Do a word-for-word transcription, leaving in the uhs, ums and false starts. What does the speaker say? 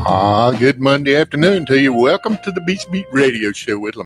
Ah, good Monday afternoon to you. Welcome to the Beach Beat Radio Show with